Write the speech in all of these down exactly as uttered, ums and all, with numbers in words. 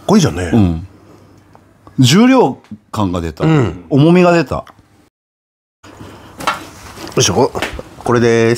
こいいじゃんね。 うん。重量感が出た。うん、重みが出た。よいしょ。これです。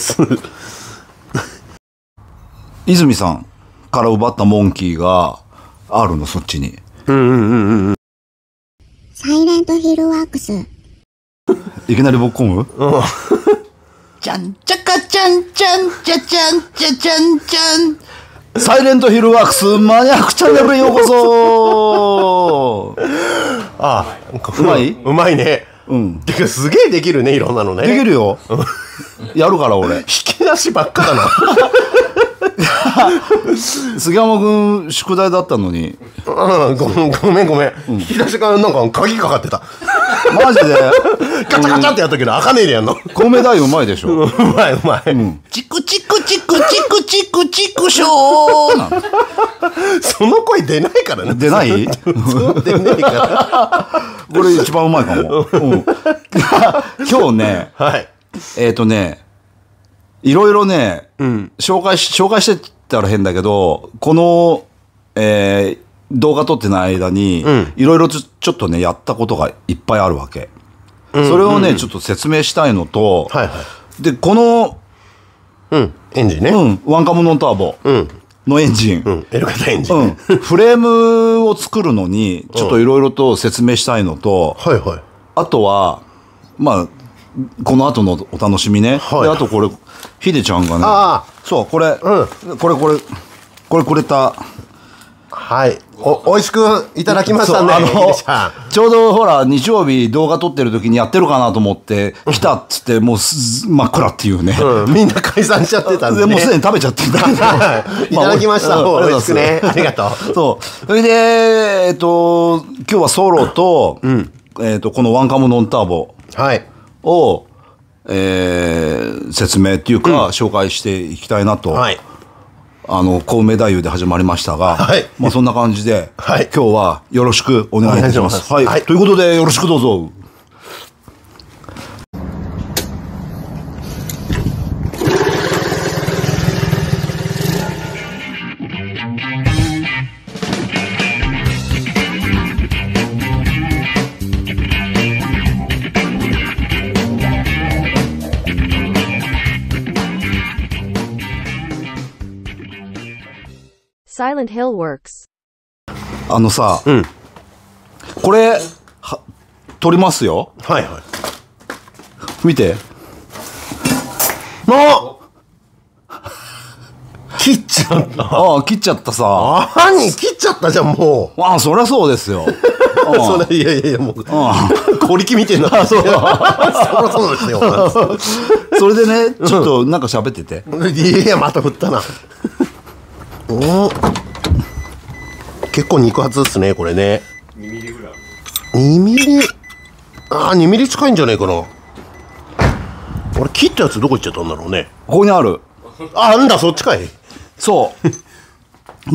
泉さんから奪ったモンキーがあるの、そっちに。 うんうんうんうん。 サイレントヒルワークス。 いきなりぶっ込む？ うん。 ちゃんちゃかちゃんちゃんちゃちゃんちゃちゃんちゃん。サイレントヒルワークスマニアックチャンネルへようこそ。 ああ、 うまい？ うまいね。うん。てかすげえできるね、いろんなのね。 できるよ。やるから俺。 引き出しばっかだな。 杉山君宿題だったのに。 うん、ごめんごめんごめん。引き出しがなんか鍵かかってた。 マジでガチャガチャってやったけど開かねえでやんの。 コウメ太夫うまいでしょ。 うまいうまい。 チクチクチクチクチクチクショー。 その声出ないからね。 出ない？ そう出ないから。 これ一番うまいかも。今日ね、えっとね、いろいろね、紹介し紹介してたら変だけど、このえー動画撮ってない間に、いろいろちょっとね、やったことがいっぱいあるわけ。それをね、ちょっと説明したいのと、で、この、 うん、エンジンね。 うん、ワンカムノンターボのエンジン。 うん、エル型エンジン。うん、 フレームを作るのに、ちょっといろいろと説明したいのと、 はいはい。 あとは、まあ、この後のお楽しみね。で、あとこれ、ヒデちゃんがね、そう、これ、これこれ、これくれた、 はい。お、美味しくいただきましたね。 あの、ちょうどほら、日曜日動画撮ってる時にやってるかなと思って、来たっつって、もう真っ暗っていうね。 うん、みんな解散しちゃってたんで、ね。 もうすでに食べちゃってたんだけど。いただきました。美味しくね。ありがとう。 そう。それで、えっと、今日はソロと、うん、えっと、このワンカムノンターボを、はい、えー、説明っていうか、うん、紹介していきたいなと。はい。あの、コウメ太夫で始まりましたが、はい、まあそんな感じで、はい、今日はよろしくお願いいたします。はい、はい。ということで、よろしくどうぞ。 Silent Hill Works。 あのさ、うん、これは撮りますよ。 はいはい。 見て。 もう切っちゃった。 ああ、切っちゃったさ。 ああ、何切っちゃったじゃん、もう。 ああ、そりゃそうですよ。 それ、いやいやいや、もう、小力みてえな。そう。そりゃそうですよ。 それでね、ちょっとなんか喋ってて。 いやいや、また振ったな。お結構肉厚ですね、これね。にミリぐらい。にミリ、ああ、にミリ近いんじゃねえかな。俺、切ったやつどこ行っちゃったんだろうね。 ここにある。 あ、あるんだ、そっちかい。 そう。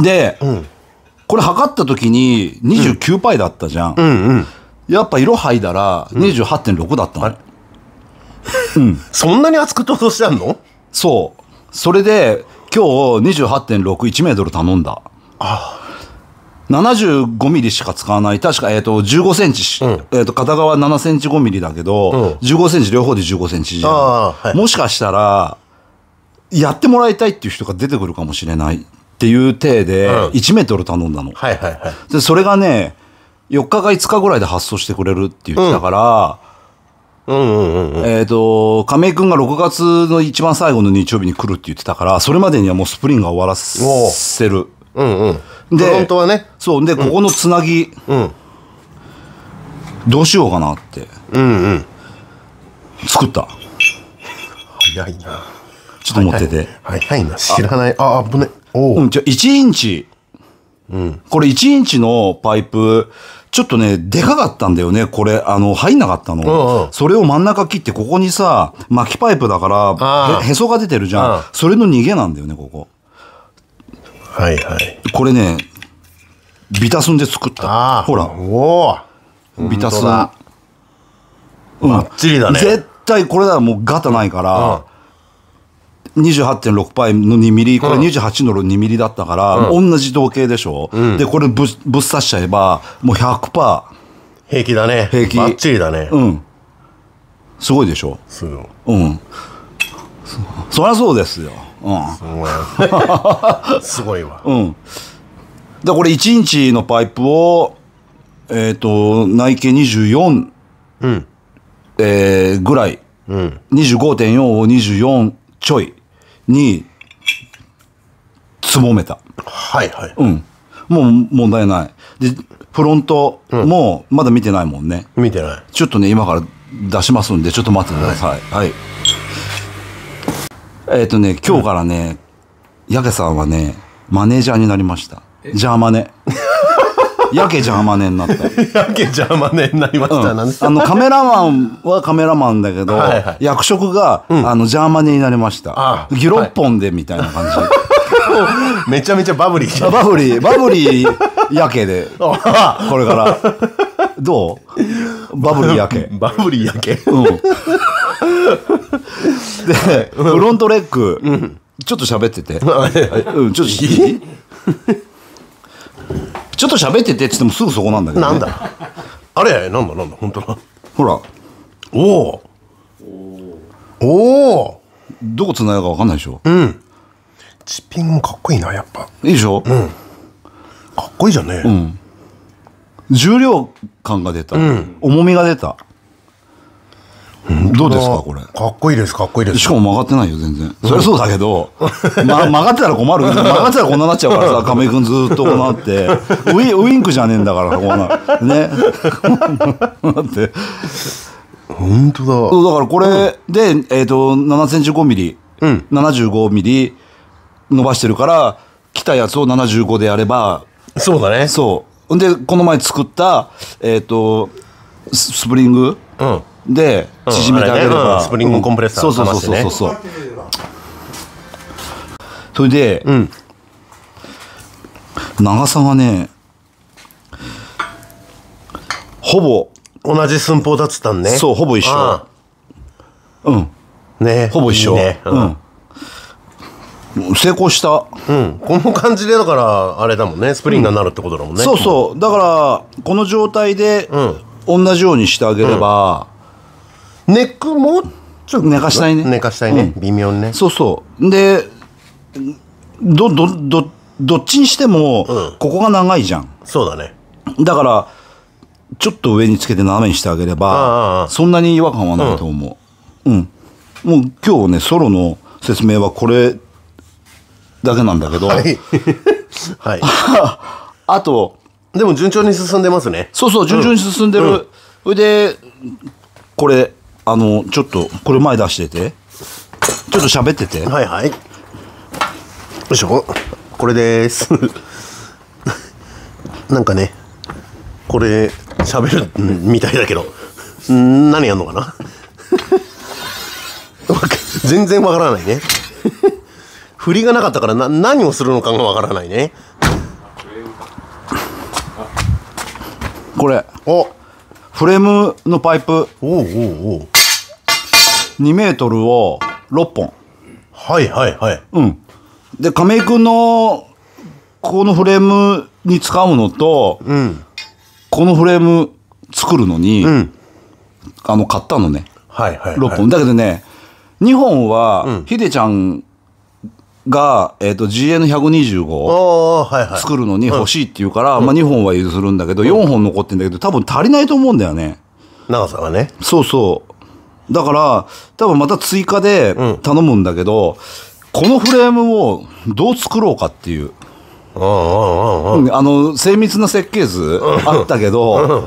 で、うん、これ測った時に にじゅうきゅうパイ だったじゃん。うんうん、やっぱ色剥いだら にじゅうはちてんろく だったの。 うん、そんなに厚く落としてあんの？そう。 それで、今日 にじゅうはちてんろく、いちメートル頼んだ。ああ。ななじゅうごミリしか使わない。確か、えっと、じゅうごセンチ、うん、えっと、片側ななセンチごミリだけど、うん、じゅうごセンチ、両方でじゅうごセンチじゃん。はい、もしかしたら、やってもらいたいっていう人が出てくるかもしれないっていう体で、いちメートル頼んだの。はいはいはい。で、それがね、よっかかいつかぐらいで発送してくれるって言ってたから、えっと、亀井くんがろくがつの一番最後の日曜日に来るって言ってたから、それまでにはもうスプリングが終わらせる。うんうん。で、本当はね。そう。で、ここのつなぎ、うん、どうしようかなって。うんうん。作った。 早いな。 ちょっと持ってて。 早いな。知らない。あ、危ね。おうん、じゃあいちインチ。うん。これいちインチのパイプ、ちょっとね、でかかったんだよね。これ、あの、入んなかったの。うんうん、それを真ん中切って、ここにさ、巻きパイプだから、へ、へそが出てるじゃん。それの逃げなんだよね、ここ。 はいはい。 これね、ビタスンで作った。ほら。おお。ビタスン。 バッチリだね。 絶対これだらもうガタないから、 にじゅうはちてんろく パイのにミリ、これにじゅうはちのにミリだったから、うん、同じ同型でしょ、うん、でこれぶぶっ刺しちゃえばもう ひゃくパーセント平気だね。 平気。 バッチリだね。 うん。すごいでしょ。 すごい。 うん。そ, そりゃそうですよ。うん。 すごい。すごいわ。 うん。だこれいちインチのパイプをえっ、ー、と内径にじゅうよん、うん、えー、ぐらい、うん、にじゅうごてんよん をにじゅうよんちょいにつぼめた。 はいはい。 うん。もう問題ない。でフロントもまだ見てないもんね。 見てない。 ちょっとね今から出しますんでちょっと待ってください。はい。はい、えっ、ー、とね今日からね、うん、ヤケさんはねマネージャーになりました。ジャーマネ。ヤケジャーマネになった。 ヤケジャーマネになりました。うん、なんあのカメラマンはカメラマンだけど、はいはい、役職が、うん、あのジャーマネになりました。ギロッポンでみたいな感じ。 はい、めちゃめちゃバブリー。 バブリーバブリーヤケでこれからどう？バブリーヤケ。 バブリーヤケ。うん。 でフロントレッグ、うん、ちょっと喋ってて。うん、ちょっといい？ちょっと喋っててって言ってもすぐそこなんだけど、ね、 なんだあれなんだなんだ本当だ。 ほらおおおおどこつながるか分かんないでしょ。 うんチッピングもかっこいいなやっぱ。 いいでしょ。うんかっこいいじゃんね。 うん重量感が出た、うん、重みが出た。どうですかこれ。 かっこいいですかっこいいです。 しかも曲がってないよ全然、うん、そりゃそうだけど、ま、曲がってたら困る。曲がってたらこんななっちゃうからさ亀井君ずっとこうなってウイ、ウインクじゃねえんだからこうなねだって本当だ。 だからこれで、えー、とななセンチごミリ、うん、ななじゅうごミリ伸ばしてるから来たやつをななじゅうごでやれば。 そうだね。 そうでこの前作ったえっ、ー、とスプリング、うんで縮めてあげれば、 うんね、スプリングコンプレッサー、 うん、そうそうそうそうそう。それで、うん、長さがねほぼ同じ寸法だっつったんね。 そうほぼ一緒。うんねほぼ一緒。いいね、うん、うん、成功した、 うん、この感じでだからあれだもんねスプリングになるってことだもんね、 うん、そうそうだからこの状態で、うん、同じようにしてあげれば、 うん、ネックもちょっと寝かしたいね寝かしたいね、うん、微妙にね。 そうそうでどどどどっちにしても、うん、ここが長いじゃん。 そうだね。だからちょっと上につけて斜めにしてあげればそんなに違和感はないと思う。うん、うん、もう今日ねソロの説明はこれだけなんだけど、はい、はい、あとでも順調に進んでますね。 そうそう順調に進んでる。それ、うん、でこれあのちょっとこれ前出しててちょっと喋ってて。 はいはいよいしょこれですなんかねこれ喋るみたいだけどん何やんのかな全然わからないね振りがなかったからな何をするのかがわからないね。 これおフレームのパイプおうおうおうにメートルをろっぽん。 はいはいはい。 うんで亀井君のこのフレームに使うのと、うん、このフレーム作るのに、うん、あの買ったのね、はいはいはい、ろっぽんだけどねにほんは、うん、ヒデちゃんが、えー、と ジーエヌひゃくにじゅうご 作るのに欲しいって言うから、うんまあ、にほんは譲るんだけど、うん、よんほん残ってんだけど多分足りないと思うんだよね長さがね。そうそうだから多分また追加で頼むんだけど、うん、このフレームをどう作ろうかっていうあの精密な設計図あったけど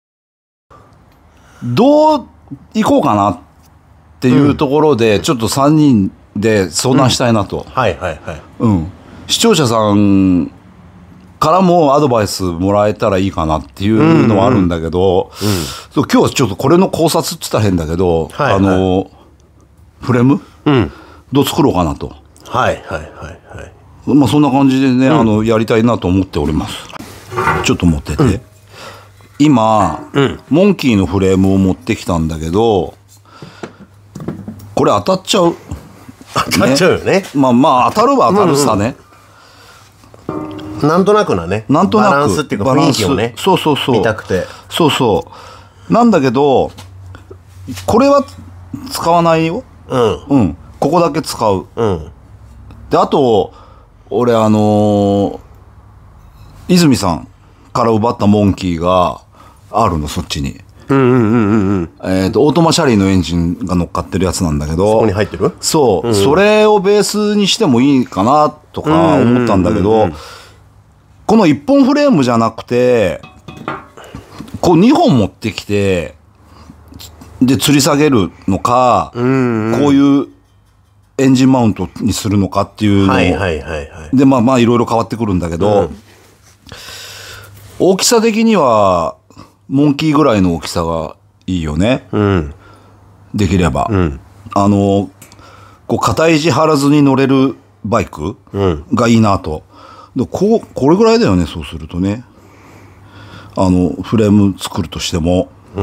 どういこうかなっていうところでちょっとさんにんで相談したいなと、うん、はいはいはい、うん、視聴者さんからもアドバイスもらえたらいいかなっていうのはあるんだけど、うんうん、今日はちょっとこれの考察って言ったら変だけど、はいはい、あのフレーム、うん、どう作ろうかなと。はいはいはいはい。まあそんな感じでね、うん、あのやりたいなと思っております。ちょっと持ってて、うん、今、うん、モンキーのフレームを持ってきたんだけどこれ当たっちゃう。 当たっちゃうよね。 まあまあ当たるは当たるさね、 なんとなくなね、 なんとなくバランスっていうか雰囲気をね、 そうそうそう見たくて、 そうそうなんだけど、これは使わないよ。 うんうんここだけ使う。 うんであと俺あのー、泉さんから奪ったモンキーがあるの、そっちに。 うんうんうんうんうん。 えっとオートマシャリーのエンジンが乗っかってるやつなんだけど、 そこに入ってる？ そう、 うん、 それをベースにしてもいいかなとか思ったんだけど、このいっぽんフレームじゃなくてこうにほん持ってきてで吊り下げるのか、うんうん、こういうエンジンマウントにするのかっていうのを、はいはいはいはい、でまあまあいろいろ変わってくるんだけど、うん、大きさ的にはモンキーぐらいの大きさがいいよね、うん、できれば、うん、あのこう肩肘張らずに乗れるバイクがいいなと。でこうこれぐらいだよね、そうするとね、あのフレーム作るとしても、うん、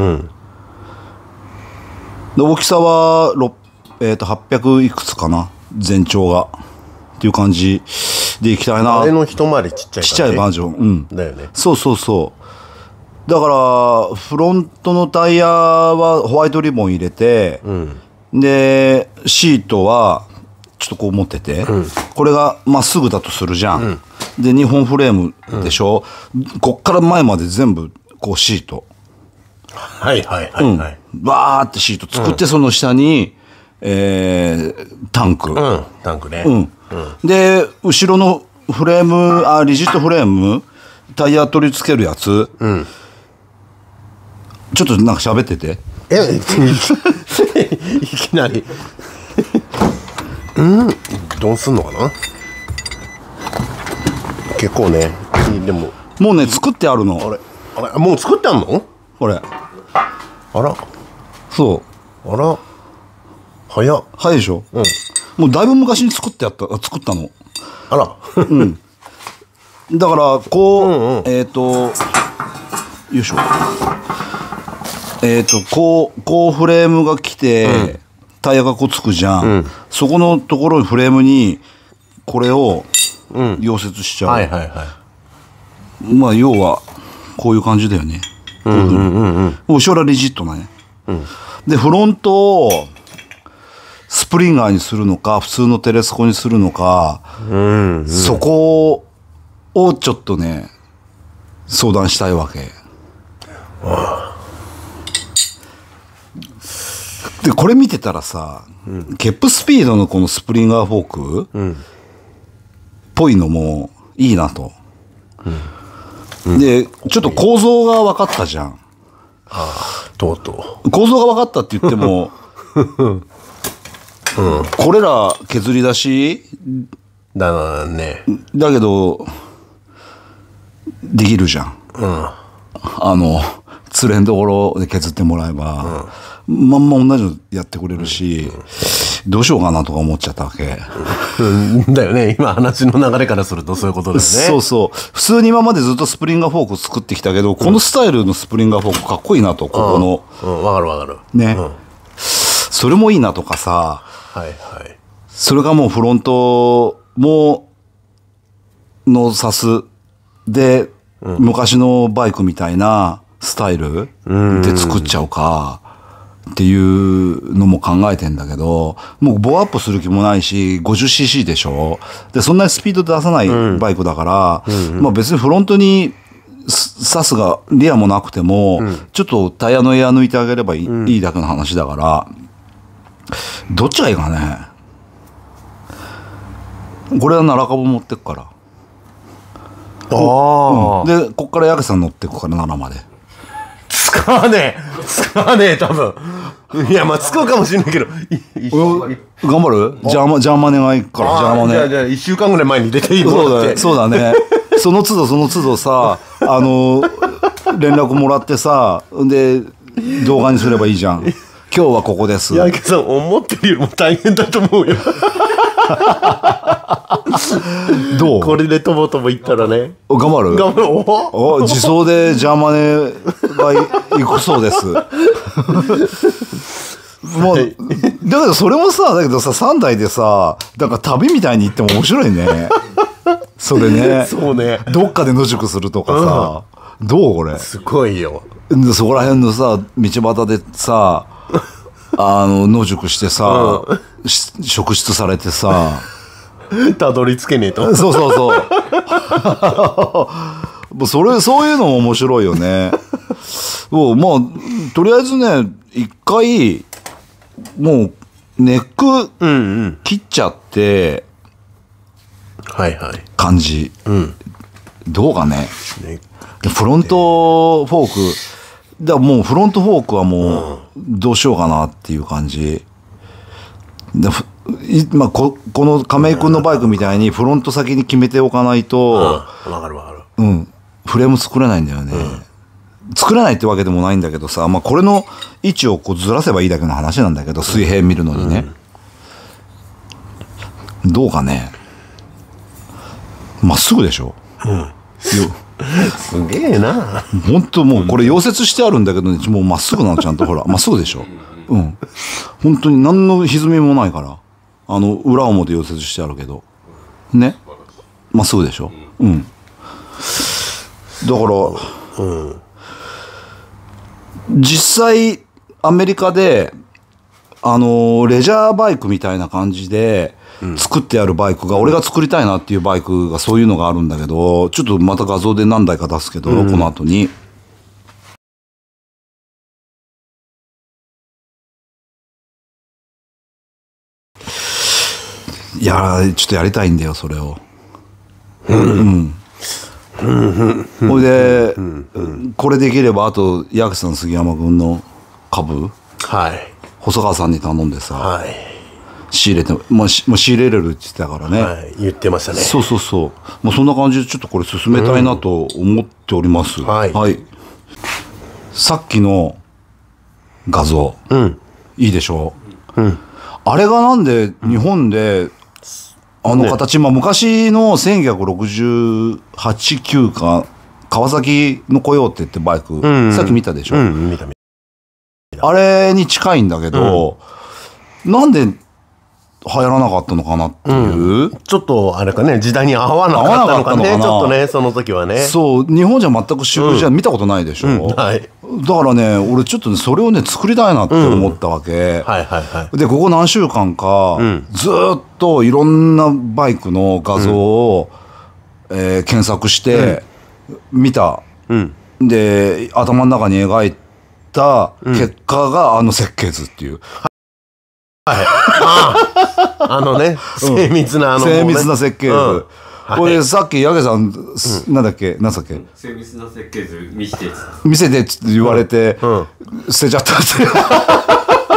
で大きさはえー、とはっぴゃくいくつかな、全長がっていう感じでいきたいな。 あれの一回りちっちゃい感じ、 ちっちゃいバージョン、うん、 だよね。 そうそうそう。だからフロントのタイヤはホワイトリボン入れて、うん、でシートはちょっとこう持ってて、うん、これがまっすぐだとするじゃん、うん、でにほんフレームでしょ、うん、こっから前まで全部こうシート、 はいはいはいはい、 うん、バーってシート作って、その下にえー、タンク、うん、 タンクね、 うんうん、で後ろのフレーム、あリジットフレームタイヤ取り付けるやつ、うん、ちょっとなんか喋ってて、 えいきなりうんどうすんのかな。結構ね、でももうね作ってあるの。 あれあれもう作ってあるのこれ。 あらそうあら早っ。 早いでしょ、うん、もうだいぶ昔に作ってやった作ったの。 あらうんだからこう、うんうん、えっ、ー、とよいしょえっ、ー、とこうこうフレームが来て、うん、タイヤがこうつくじゃん、うん、そこのところにフレームにこれを溶接しちゃう、うん、はいはいはい。まあ要はこういう感じだよね。うんうんうんうん、後ろはリジットなね、うん、でフロントをスプリンガーにするのか普通のテレスコにするのか、うんうん、そこをちょっとね相談したいわけ。でこれ見てたらさ、うん、ケップスピードのこのスプリンガーフォーク、うん、っぽいのもいいなと、うんうん、でちょっと構造が分かったじゃん、はあ、とうとう構造が分かったって言ってもうん、これら削り出しだね。 だけどできるじゃん、うん、あのつれんところで削ってもらえば、うん、まんま同じのやってくれるし、うん、どうしようかなとか思っちゃったわけ、 うん、だよね。今話の流れからするとそういうことだよね。 そうそう。普通に今までずっとスプリンガーフォークを作ってきたけど、うん、このスタイルのスプリンガーフォークかっこいいなと、ここの、 うんうん、わかるわかるね、うん、それもいいなとかさ、 はいはい、 それがもうフロントものサスで、うん、昔のバイクみたいなスタイルで作っちゃうかっていうのも考えてんだけど、もうボアアップする気もないし ごじゅっシーシー でしょ。でそんなにスピード出さないバイクだから、うんうん、まあ別にフロントにサスがリアもなくても、うん、ちょっとタイヤのエア抜いてあげればいい、うん、いいだけの話だから、どっちがいいかね。これは奈良株持ってくから。ああ、うん、でこっから矢口さん乗ってくから奈良まで。 使わねえ使わねえ多分。いやまあ使うかもしれないけど頑張る。ジャーマジャーマネがいくから。ジャーマネじゃあじゃあいっしゅうかんぐらい前に出ていいのって。そうだねその都度その都度さ、あの連絡もらってさ、で動画にすればいいじゃん。今日はここです。 矢口さん思ってるよりも大変だと思うよどうこれでとぼとぼいったらね。 頑張る頑張る。おお自走でジャーマネが行くそうですもう、はい、 だけどそれもさ、だけどさ、さんだいでさ、なんか旅みたいに行っても面白いね。それね。 そうね。 どっかで野宿するとかさ、うん、どうこれ。 すごいよ。 そこら辺のさ、道端でさ、あの、野宿してさ、うん、職質されてさ、 たどり着けねえと。 そうそうそう。もうそれ、そういうのも面白いよね。もう、まあ、とりあえずね、一回、もう、ネック切っちゃって、 はいはい。 感じ。うん。どうかね。 ね、 フロントフォーク、だからもうフロントフォークはもう、どうしようかなっていう感じ。でまあ、こ, この亀井君のバイクみたいにフロント先に決めておかないと、 わかるわかる。 うん。フレーム作れないんだよね。うん、作れないってわけでもないんだけどさ、まあ、これの位置をこうずらせばいいだけの話なんだけど、水平見るのにね。うん、どうかね。まっすぐでしょ。うん。 すげえな。 本当もうこれ溶接してあるんだけどね、もうまっすぐなのちゃんとほら、まっすぐでしょ。うん。本当に何の歪みもないから。あの、裏表溶接してあるけど。ね。まっすぐでしょ。うん。だから、うん、実際アメリカであのレジャーバイクみたいな感じで作ってあるバイクが、俺が作りたいなっていうバイクがそういうのがあるんだけど、ちょっとまた画像で何台か出すけど、うん、この後に。いやーちょっとやりたいんだよそれを。うん、うんほいで、これできればあと矢口さん杉山君の株、 はい、 細川さんに頼んでさ、 はい、 仕入れて、まあ、しもう仕入れれるって言ってたからね、 はい、言ってましたね。 そうそうそう、まあ、そんな感じでちょっとこれ進めたいなと思っております、うん、はい、はい、さっきの画像、うん、いいでしょう、うん、あれがなんで日本で、うんあの形、ね、まあ昔のせんきゅうひゃくろくじゅうはち、きゅうか川崎のコヨーテってバイク、うんうん、さっき見たでしょ、うん、見た見たあれに近いんだけど、うん、なんで流行らなかったのかなっていう、うん、 ちょっとあれかね時代に合わなかったのかね、ちょっとねその時はね。 そう日本じゃ全く主流じゃ見たことないでしょ、うんうんはい、だからね俺ちょっとねそれをね作りたいなって思ったわけ、うんはいはいはい、でここ何週間か、うん、ずっといろんなバイクの画像を、うんえー、検索して見た、うん、で頭の中に描いた結果があの設計図っていう、 はい、あ, あのね精密なあの、 ね、精密な設計図、うんはい、これさっき八毛さん、うん、なんだっけ何だっけ精密な設計図見せて見せてって言われて、うんうん、捨てちゃったって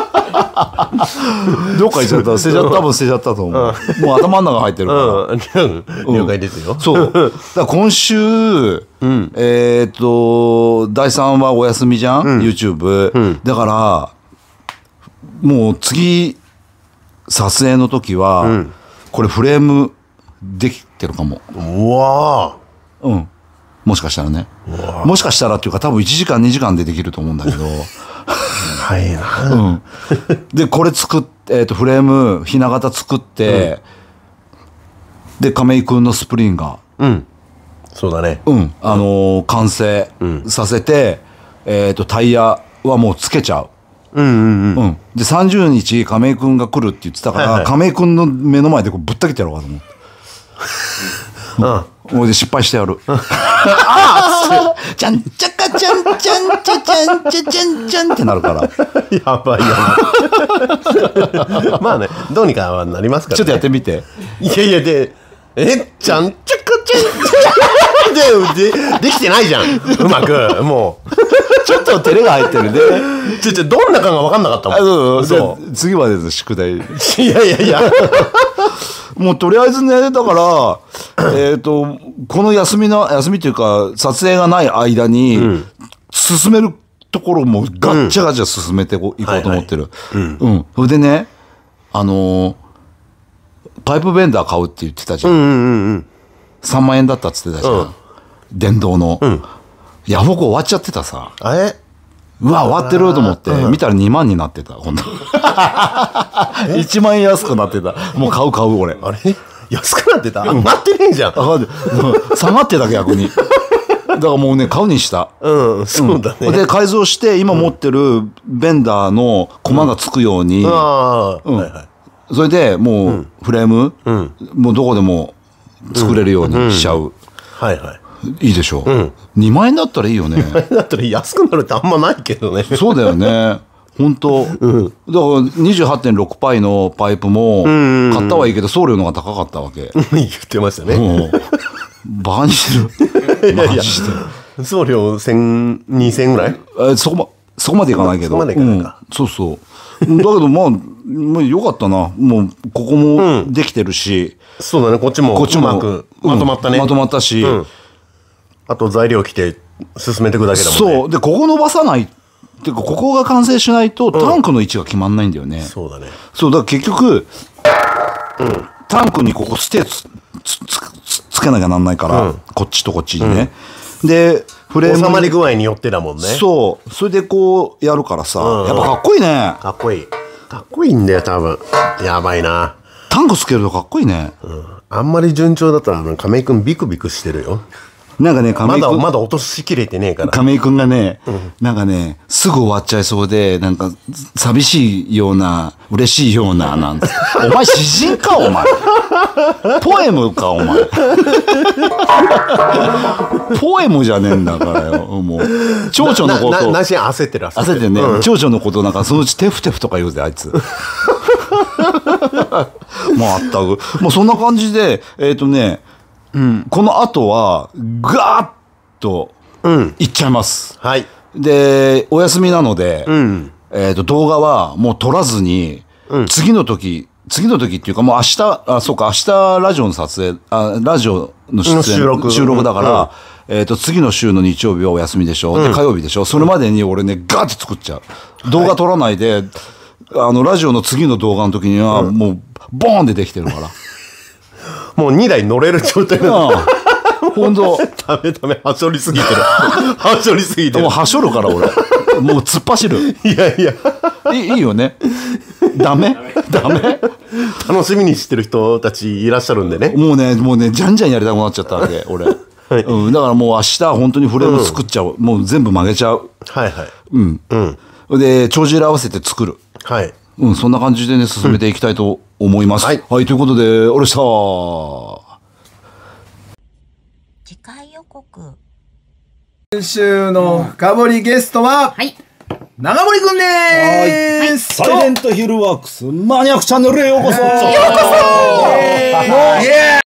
どっか行っちゃった捨てちゃった多分捨てちゃったと思う、うん、もう頭の中入ってるから、 うん、了解ですよ、 そうだから今週、うん、えっ、ー、とだいさんわお休みじゃん、うん、YouTube、うん、だからもう次撮影の時は、うん、これフレームできてるかも。 うわーうんもしかしたらねもしかしたらっていうか多分いちじかんにじかんでできると思うんだけどはいな、 うん、でこれ作って、えー、とフレームひな形作って、うん、で亀井君のスプリンガー、 うん、そうだね、 うんあのー、完成させて、うんえー、とタイヤはもうつけちゃう。うんうんうんうん、でさんじゅうにち亀井君が来るって言ってたから、はいはい、亀井君の目の前でこうぶった切ってやろうかと思って。うん、もうで失敗してやる。ああ、ちゃんちゃかちゃんちゃんちゃちゃんちゃちゃんちゃんってなるから。 やばいやばい。まあね、どうにかはなりますから、ね。 ちょっとやってみて。 いやいやで、えちゃんちゃかちゃんちゃんででできてないじゃん。うまくもう。 ちょっと照れが入ってるね。 ちょちょどんな感が分かんなかったもん。 そうそう次までの宿題。いやいやいや。 もうとりあえずねだからえっとこの休みの休みというか撮影がない間に、うん、進めるところもガッチャガチャ進めていこうと思ってる。うんそれでねあのー、パイプベンダー買うって言ってたじゃん。うんうんうん、さんまんえんだったっつってたじゃん、うん、電動の。うんヤフオク終わっちゃってたさ。 えうわ終わってると思って、うん、見たらにまんになってた今度いちまんえん安くなってた。もう買う買う俺。 あれ安くなってた、うん、なってねえじゃん。 下がってた逆に。だからもうね買うにした。 うんそうだね、 うん、で改造して今持ってるベンダーのコマがつくように、うんうんはいはい、それでもうフレーム、うん、もうどこでも作れるようにしちゃう、うんうん、はいはいいいでしょう、うん、にまんえんだったらいいよね。にまんえんだったら安くなるってあんまないけどね。そうだよね本当、うん、だから にじゅうはちてんろく パイのパイプも買ったはいいけど送料の方が高かったわけ。言ってましたね。バカにしてる。マジで送料せんにせんぐらい。えそこまそこまでいかないけど、そこまでいかないか、うん、そうそうだけどまあもうよかったな。もうここもできてるし、うん、そうだねこっちもこっちもうまくまとまったね、うん、まとまったし、うん、あと材料来て進めていくだけだもんね。そうでここ伸ばさないっていうかここが完成しないとタンクの位置が決まんないんだよね、うん、そうだね。そうだから結局、うん、タンクにここステーつつつつけなきゃなんないから、うん、こっちとこっちにね、うん、でフレーム収まり具合によってだもんね。そうそれでこうやるからさ、うん、やっぱかっこいいね。かっこいいかっこいいんだよ多分。やばいなタンクつけるとかっこいいね、うん、あんまり順調だったら亀井くんビクビクしてるよ。なんかね亀井くんまだまだ落としきれてねえから亀井くんがね、うん、なんかねすぐ終わっちゃいそうでなんか寂しいような嬉しいようななんてお前詩人かお前ポエムかお前ポエムじゃねえんだからよ。もう蝶々のことなし焦ってる焦ってるね、うん、蝶々のことなんかそのうちテフテフとか言うぜあいつもうあったくもうそんな感じでえっとねうん、この後はガーッといっちゃいます、うん、はいでお休みなので、うんえー、と動画はもう撮らずに、うん、次の時次の時っていうかもう明日あそうか明日ラジオの撮影あラジオの出演収録収録だから、うんえー、と次の週の日曜日はお休みでしょ、うん、で火曜日でしょそれまでに俺ねガーッて作っちゃう動画撮らないで、はい、あのラジオの次の動画の時にはもうボーンでできてるからもうにだい乗れる状態なの。ほんと。ダメダメ、はしょりすぎてる。はしょりすぎてる。もうはしょるから俺。もう突っ走る。いやいや。いいいいよね。ダメダメ楽しみにしてる人たちいらっしゃるんでね。もうね、もうね、じゃんじゃんやりたくなっちゃったわけ、俺。はいうん、だからもう明日本当にフレーム作っちゃう。うん、もう全部曲げちゃう。はいはい。うん。うん。で、帳尻合わせて作る。はい。うん、そんな感じでね、進めていきたいと思います。うん、はい。はい、ということで、おろした次回予告。 今週の深掘りゲストは、はい。長森くんでーす。 サイレントヒルワークスマニアックチャンネルへようこそ。ようこそ。イエーイ。